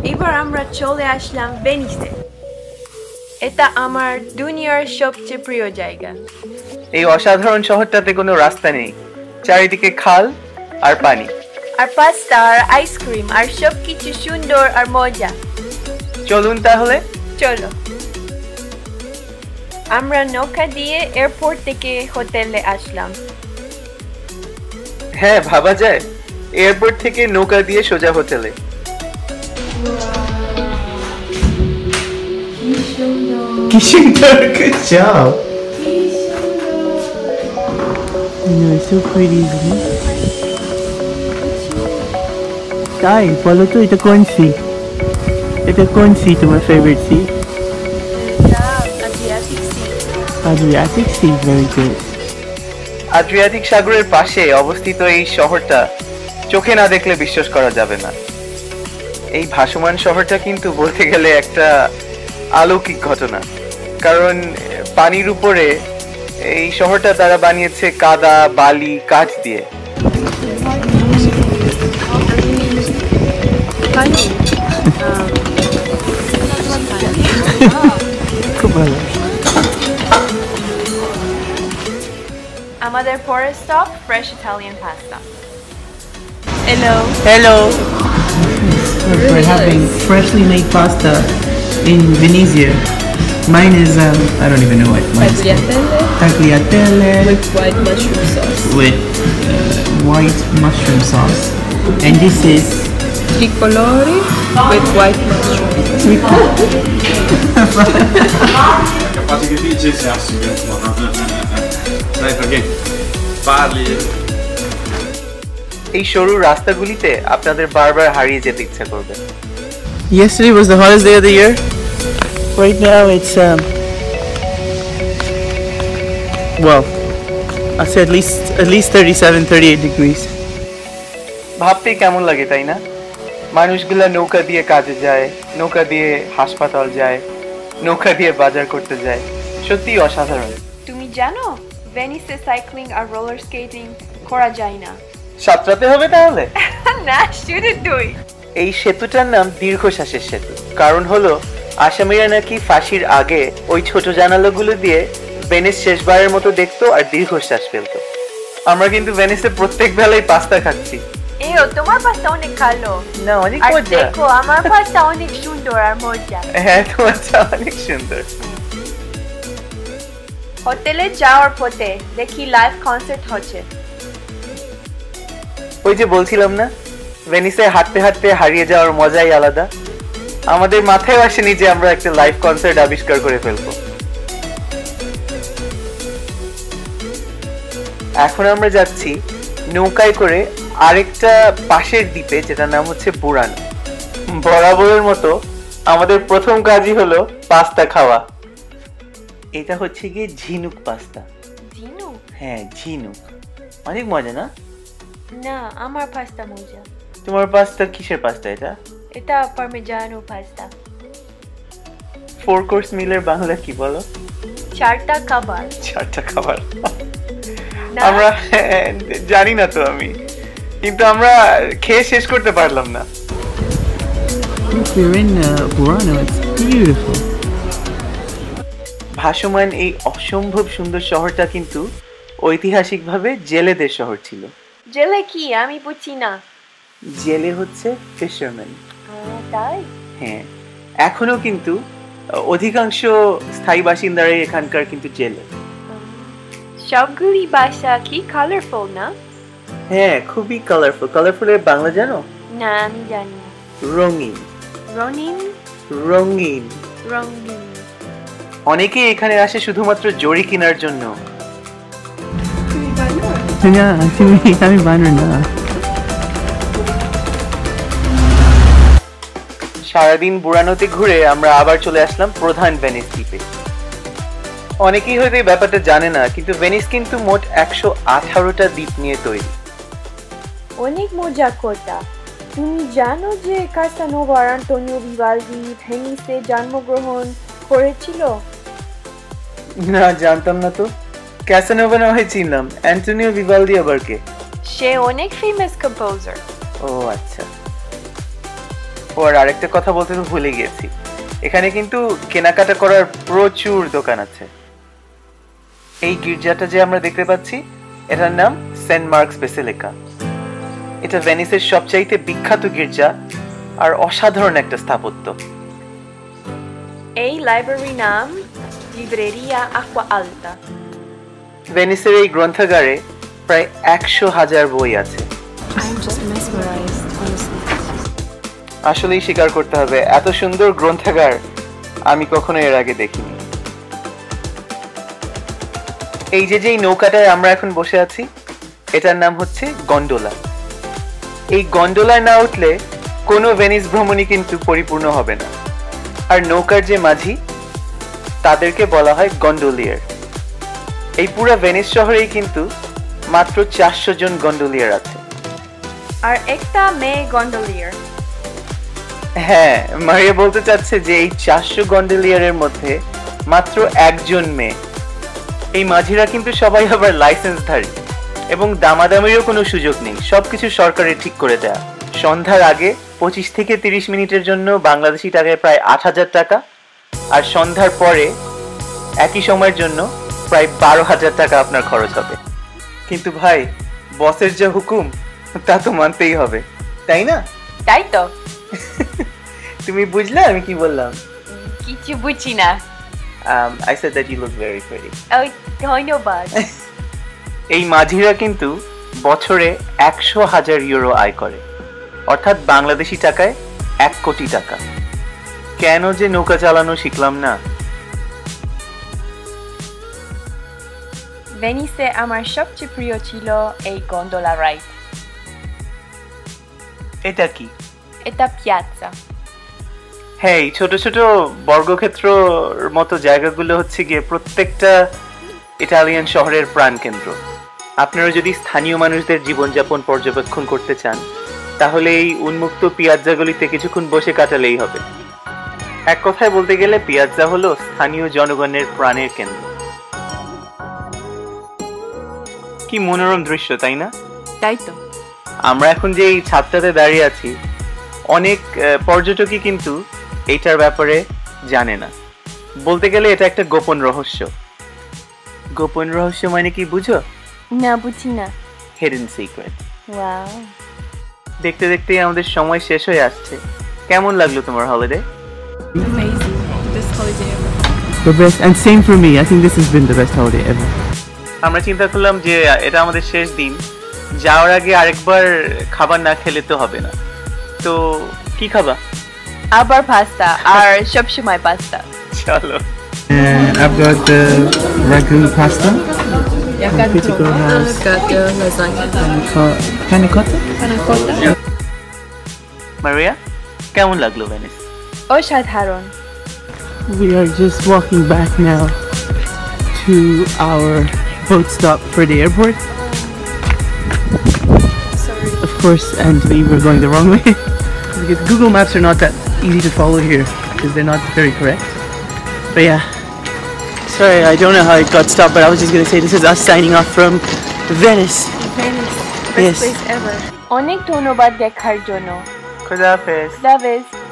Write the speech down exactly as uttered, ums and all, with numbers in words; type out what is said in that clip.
এবার আমরা চলে আসলাম ভেনিসে। এটা আমার দুনিয়ার সবচেয়ে প্রিয় জায়গা। এই অসাধারণ শহরটাতে কোনো রাস্তা নেই, চারিদিকে খাল আর পানি, আর পাস্তা আর আইসক্রিম আর সবকিছু সুন্দর আর মজা। চলুন তাহলে। চলো। আমরা নৌকা দিয়ে এয়ারপোর্ট থেকে হোটেলে আসলাম। হ্যাঁ, ভাবা যায় এয়ারপোর্ট থেকে নৌকা দিয়ে সোজা হোটেলে। কি সুন্দর, good job. You know, it's so pretty, isn't it? তাই বলো তো, এটা কোন সি? এটা কোন সি তোমার favourite sea? Adriatic Sea, very good. Adriatic সাগরের পাশে অবস্থিত এই শহরটা চোখে না দেখলে বিশ্বাস করা যাবে না। এই ভাসমান শহরটা কিন্তু বলতে গেলে একটা অলৌকিক ঘটনা, কারণ পানির উপরে এই শহরটা তারা বানিয়েছে কাদা, বালি, কাঠ দিয়ে। খুব ভালো। আমাদের পরের stop fresh Italian pasta. Hello. Hello. We're having freshly made pasta in Venezia. Mine is um I don't even know what mine is. Tagliatelle Tagliatelle with white mushroom sauce. with uh, white mushroom sauce. And this is Tricolori with white mushroom. Capace che dice se assicura. Dai, perché parli. এই সরু রাস্তাগুলিতে আপনাদের বারবার হারিয়ে যেতে ইচ্ছা করবে। Yesterday was the hottest day of the year. Right now it's um well, I'd say at least at least thirty-seven, thirty-eight degrees. ভাবতে কেমন লাগে তাই না? মানুষগুলা নৌকা দিয়ে কাজে যায়, নৌকা দিয়ে হাসপাতাল যায়, নৌকা দিয়ে বাজার করতে যায়। সত্যি অসাধারণ। তুমি জানো ভেনিসে সাইক্লিং আর রোলার স্কেটিং করা যায় না। সাঁতরাতে হবে তাহলে? না, শুধু তুই। এই সেতুটার নাম দীর্ঘশ্বাসের সেতু, কারণ হলো আসামিরা নাকি ফাঁসির আগে ওই ছোট জানালাগুলো দিয়ে ভেনিস শেষবারের মতো দেখতো আর দীর্ঘশ্বাস ফেলতো। আমরা কিন্তু ভেনিসে প্রত্যেক বেলায় পাস্তা খাচ্ছি। এও তোমার পাস্তা অনেক ভালো। না, অনেক আর মজা। দেখো আমার পাস্তা অনেক সুন্দর আর মজা। হ্যাঁ, তোমার চা অনেক সুন্দর। হোটেলে যাওয়ার পথে দেখি লাইভ কনসার্ট হচ্ছে। ওই যে বলছিলাম না, ভেনিসে হাঁটতে হাঁটতে হারিয়ে যাওয়ার মজাই আলাদা। আমাদের মাথায় আসেনি যে আমরা একটা লাইভ কনসার্ট আবিষ্কার করে ফেলবো। এখন আমরা যাচ্ছি নৌকায় করে আরেকটা পাশের দ্বীপে, যেটার নাম হচ্ছে বুরানো। বরাবরের মতো আমাদের প্রথম কাজই হলো পাস্তা খাওয়া। এটা হচ্ছে গিয়ে ঝিনুক পাস্তা। ঝিনুক? হ্যাঁ, ঝিনুক। অনেক মজা না? না, আমার পাস্তা মজা। তোমার পাস্তা কিসের পাস্তা এটা? এটা পারমেজানো পাস্তা। ফোর কোর্স মিলের বাংলা কি বলো? চারটা খাবার। চারটা খাবার। আমরা জানি না তো আমি, কিন্তু আমরা খেয়ে শেষ করতে পারলাম না। We're in uh, Burano. It's beautiful. ভাসমান এই অসম্ভব সুন্দর শহরটা কিন্তু ঐতিহাসিকভাবে জেলেদের শহর ছিল। জেলে কি? আমি বুঝি না। জেলে হচ্ছে ফিশারম্যান। তাই? হ্যাঁ, এখনো কিন্তু অধিকাংশ স্থায়ী বাসিন্দারাই এখানকার কিন্তু জেলে। সবগুলি বাসা কি কালারফুল না? হ্যাঁ, খুবই কালারফুল। কালারফুলের বাংলা জানো? না, আমি জানি না। রঙিন। রঙিন? রঙিন। রঙিন। অনেকে এখানে আসে শুধুমাত্র জড়ি কেনার জন্য। না, তুমি আমি বানর না। সারাদিন বুরানোতে ঘুরে আমরা আবার চলে আসলাম প্রধান ভেনিস দ্বীপে। অনেকেই হয়তো এই ব্যাপারটা জানে না, কিন্তু ভেনিস কিন্তু মোট একশো আঠারোটা দ্বীপ নিয়ে তৈরি। অনেক মজা কথা। তুমি জানো যে কাসানোভা আন্তোনিও ভিভালদি ভেনিসে জন্মগ্রহণ করেছিল? না, জানতাম না তো। ক্যাসানোভা না হয় চিনলাম, অ্যান্টোনিও ভিভালদি আবার কে? সে অনেক ফেমাস কম্পোজার। ও আচ্ছা। ও আর আরেকটা কথা বলতে তো ভুলে গিয়েছি, এখানে কিন্তু কেনাকাটা করার প্রচুর দোকান আছে। এই গির্জাটা যে আমরা দেখতে পাচ্ছি এটার নাম সেন্ট মার্কস বেসিলিকা। এটা ভেনিসের সবচাইতে বিখ্যাত গির্জা আর অসাধারণ একটা স্থাপত্য। এই লাইব্রেরি নাম লিব্রেরিয়া আকুয়া আলতা। ভেনিসের এই গ্রন্থাগারে প্রায় একশো হাজার বই আছে। I'm just mesmerized, honestly. আসলেই স্বীকার করতে হবে, এত সুন্দর গ্রন্থাগার আমি কখনো এর আগে দেখিনি। এই যে যেই নৌকাটায় আমরা এখন বসে আছি এটার নাম হচ্ছে গন্ডোলা। এই গন্ডোলায় না উঠলে কোনো ভেনিস ভ্রমণই কিন্তু পরিপূর্ণ হবে না। আর নৌকার যে মাঝি তাদেরকে বলা হয় গন্ডোলিয়ার। এই পুরো ভেনিস শহরেই কিন্তু মাত্র চারশো জন গন্ডোলিয়ার আছে। আর একটা মেয়ে গন্ডোলিয়ার। হ্যাঁ, মারিয়া বলতে চাচ্ছে যে এই চারশো গন্ডোলিয়ারের মধ্যে মাত্র একজন মেয়ে। এই মাঝিরা কিন্তু সবাই আবার লাইসেন্সধারী এবং দামাদামিরও কোনো সুযোগ নেই, সবকিছু সরকারের ঠিক করে দেয়া। সন্ধ্যার আগে পঁচিশ থেকে তিরিশ মিনিটের জন্য বাংলাদেশি টাকায় প্রায় আট হাজার টাকা, আর সন্ধ্যার পরে একই সময়ের জন্য প্রায় বারো হাজার টাকা আপনার খরচ হবে। কিন্তু ভাই, বসের যে হুকুম তা তো মানতেই হবে, তাই না? তাই তো। তুমি বুঝলে আমি কি বললাম? কিছু বুঝি না। Um, I said that you look very pretty. ওই ধন্যবাদ। এই মাঝিরা কিন্তু বছরে একশো হাজার ইউরো আয় করে, অর্থাৎ বাংলাদেশি টাকায় এক কোটি টাকা। কেন যে নৌকা চালানো শিখলাম না। ভেনিসে আমার সবচেয়ে প্রিয় ছিল এই গন্ডোলা রাইড। এটা কি? এটা পিয়াজা। হ্যাঁ, এই ছোট ছোট বর্গক্ষেত্র মতো জায়গাগুলো হচ্ছে গিয়ে প্রত্যেকটা ইটালিয়ান শহরের প্রাণকেন্দ্র। আপনারা যদি স্থানীয় মানুষদের জীবনযাপন পর্যবেক্ষণ করতে চান তাহলে এই উন্মুক্ত পিয়াজ্জাগুলিতে কিছুক্ষণ বসে কাটালেই হবে। এক কথায় বলতে গেলে পিয়াজ্জা হলো স্থানীয় জনগণের প্রাণের কেন্দ্র। কি মনোরম দৃশ্য, তাই না? তাই তো। আমরা এখন যে এই ছাদটাতে দাঁড়িয়ে আছি, অনেক পর্যটকই কিন্তু এইটার ব্যাপারে জানে না। বলতে গেলে এটা একটা গোপন রহস্য। গোপন রহস্য মানে কি বুঝো? না, বুঝি না। Hidden secret. ওয়াও। দেখতে দেখতেই আমাদের সময় শেষ হয়ে আসছে। কেমন লাগলো তোমার holiday? Amazing. Best holiday ever. The best, and same for me. I think this has been the best holiday ever. আমরা চিন্তা করলাম যে এটা আমাদের শেষ দিন, যাওয়ার আগে আরেকবার খাবার না খেলে তো হবে না। তো কি খাবা? আবার পাস্তা, আর সবসময় পাস্তা। চলো। And I've got the ragu pasta. Я got Critical house. got the lasagna. Panna cotta. Panna cotta. মারিয়া, কেমন লাগলো ভেনিস? অসাধারণ। We are just walking back now to our boat stop for the airport. Sorry. Of course, and we were going the wrong way because Google Maps are not that easy to follow here because they're not very correct. But yeah, sorry, I don't know how it got stopped, but I was just gonna say this is us signing off from Venice. Venice, Yes. best place ever. অনেক ধন্যবাদ দেখার জন্য। খুদা হাফেজ। দাবেজ।